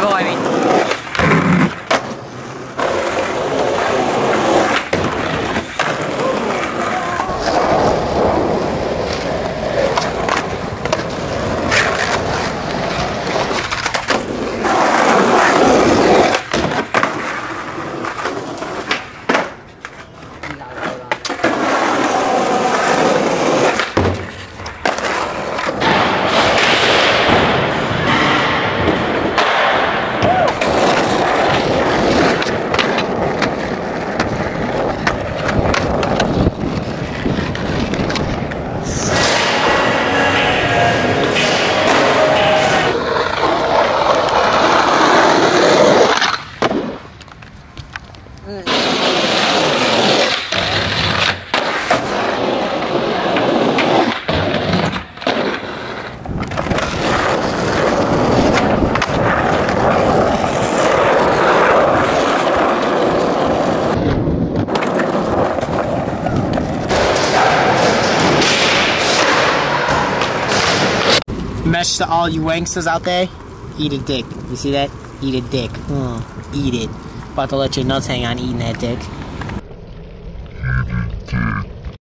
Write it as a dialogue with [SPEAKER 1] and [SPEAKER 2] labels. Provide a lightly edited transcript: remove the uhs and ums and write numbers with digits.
[SPEAKER 1] I mean. Mesh to all you wanksters out there, eat a dick. You see that? Eat a dick. Eat it. About to let your nuts hang on eating that dick.